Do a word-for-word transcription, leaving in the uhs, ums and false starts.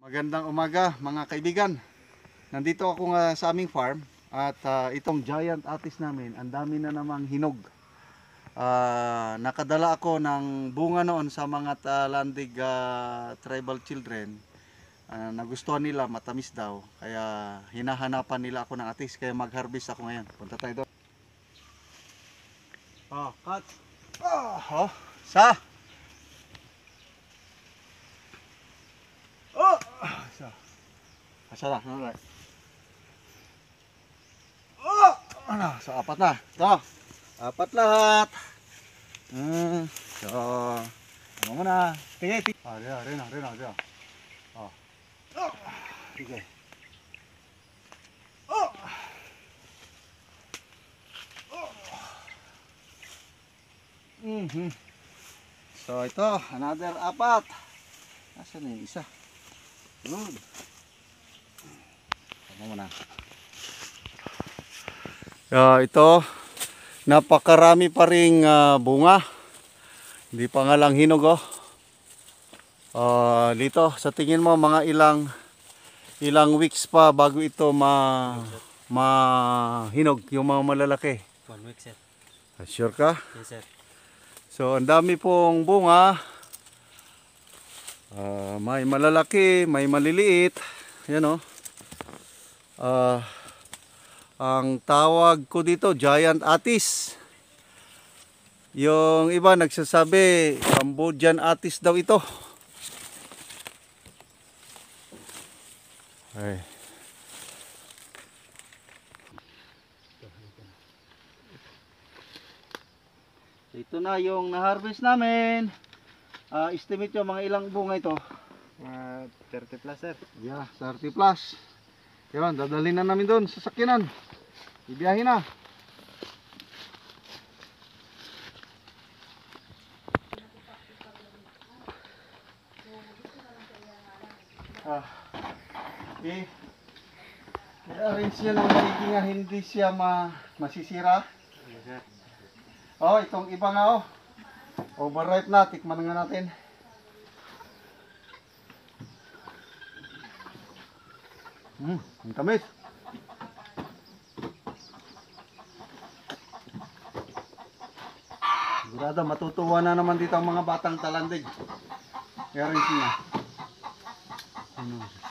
Magandang umaga mga kaibigan. Nandito ako nga sa aming farm at uh, itong giant atis namin, ang dami na namang hinog. Uh, nakadala ako ng bunga noon sa mga Talandig uh, tribal children. Uh, nagustuhan nila, matamis daw. Kaya hinahanapan nila ako ng atis, kaya mag-harvest ako ngayon. Punta tayo doon. Oh, cut. Oh, oh, sa. Oh, sa. Asa na, ano na. Oh, ano, so apat na. Ito, apat lahat. Hmm, so, ano mo na. Sige, sige. Ah, rin na, rin na, rin na, rin na. Oh. Oh, sige. Oh. Oh. Mm-hmm. So, ito, another apat. Nasaan na yung isa? Good. Ano mo na. Uh, ito, napakarami pa ring uh, bunga. Hindi pa nga lang hinog oh. Uh, dito, sa tingin mo mga ilang ilang weeks pa bago ito ma mahinog yung mga malalaki? One week, sir. Sure ka? Yes, sir. So, ang dami pong bunga. Uh, may malalaki, may maliliit. Yan oh. Uh, ang tawag ko dito, giant atis. Yung iba nagsasabi, Cambodian atis daw ito. Ay. Ito na yung na-harvest namin. Uh, estimate nyo mga ilang bunga ito? Uh, thirty plus, sir. Yeah, thirty plus. Yun, dadalhin na namin doon sa sakyanan. Ibiyahin na. Ah, eh, i-arrange niya ng maigi nga hindi siya ma masisira. Yes, sir. Oh, itong iba nga oh. Overripe na, tikman nga natin. Hmm, ang tamis. Sigurado matutuwa na naman dito ang mga batang Talandig. I-arrange niya. Ano?